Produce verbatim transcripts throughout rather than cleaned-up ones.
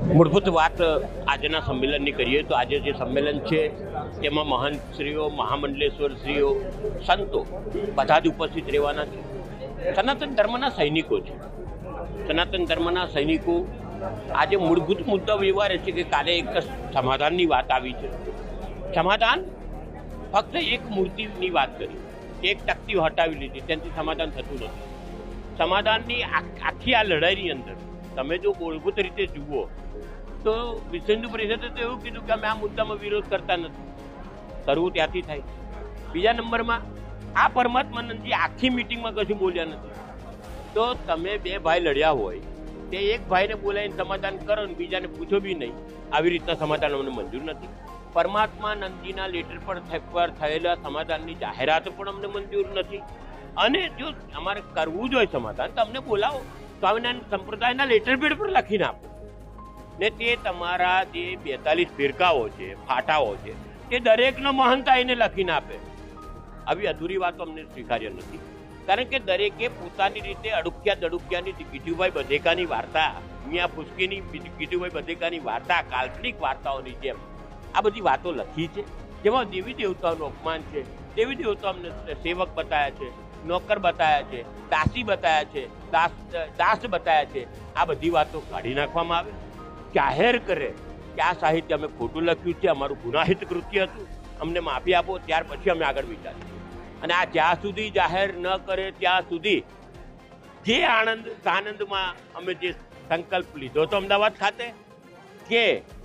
મૂળભૂત વાત આજના સંમેલનની કરીએ તો આજે જે સંમેલન છે તેમાં મહંતશ્રીઓ, મહામંડલેશ્વરશ્રીઓ, સંતો બધા જ ઉપસ્થિત રહેવાના છે. સનાતન ધર્મના સૈનિકો છે. સનાતન ધર્મના સૈનિકો આજે મૂળભૂત મુદ્દો એવા રહે છે કે કાલે એક સમાધાનની વાત આવી છે. સમાધાન ફક્ત એક મૂર્તિની વાત કરી, એક તકતી હટાવી લીધી, તેનાથી સમાધાન થતું નથી. સમાધાનની આખી આ લડાઈની અંદર તમે જો મૂળભૂત રીતે જુઓ તો વિશ્વ હિન્દુ પરિષદે તો એવું કીધું કે અમે આ મુદ્દામાં વિરોધ કરતા નથી. કરવું ત્યાંથી થાય. બીજા નંબરમાં આ પરમાત્માનંદજી આખી મિટિંગમાં કશું બોલ્યા નથી. તો તમે બે ભાઈ લડ્યા હોય તે એક ભાઈને બોલાવીને સમાધાન કરો ને બીજાને પૂછો બી નહીં. આવી રીતના સમાધાન અમને મંજૂર નથી. પરમાત્માનંદજીના લેટર પર થયેલા સમાધાનની જાહેરાત પણ અમને મંજૂર નથી. અને જો અમારે કરવું જ હોય સમાધાન તો અમને બોલાવો, સ્વામિનારાયણ સંપ્રદાયના લેટર પેડ પર લખીને આપો ને તે તમારા જે બેતાલીસ ફિરકાઓ છે, ફાટાઓ છે, તે દરેકનો મહંત આવીને લખીને આપે. આવી અધૂરી વાતો અમને સ્વીકાર્ય નથી. કારણ કે દરેકે પોતાની રીતે અડુક્યા દડુક્યાની ગીજુભાઈ બધેકાની વાર્તા, મિયા ફુસકીની ગીજુભાઈ બધેકાની વાર્તા, કાલ્પનિક વાર્તાઓની જેમ આ બધી વાતો લખી છે, જેમાં દેવી દેવતાઓનું અપમાન છે. દેવી દેવતાઓ અમને સેવક બતાવ્યા છે, નોકર બતાવ્યા છે, દાસી બતાવ્યા છે, દાસ દાસ બતાવ્યા છે. આ બધી વાતો કાઢી નાખવામાં આવે, જાહેર કરે કે આ સાહિત્ય અમે ખોટું લખ્યું છે, અમારું ગુનાહિત કૃત્ય હતું, અમને માફી આપો, ત્યાર પછી અમે આગળ વિચારીએ. અને આ જ્યાં સુધી જાહેર ન કરે ત્યાં સુધી જે આનંદ આનંદમાં અમે જે સંકલ્પ લીધો હતો અમદાવાદ ખાતે કે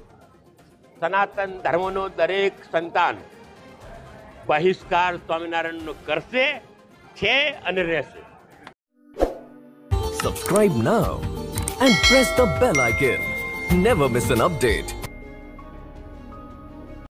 સનાતન ધર્મનો દરેક સંતાન બહિષ્કાર સ્વામિનારાયણનો કરશે, છે અને રહેશે. Subscribe now and press the bell icon. Never miss an update.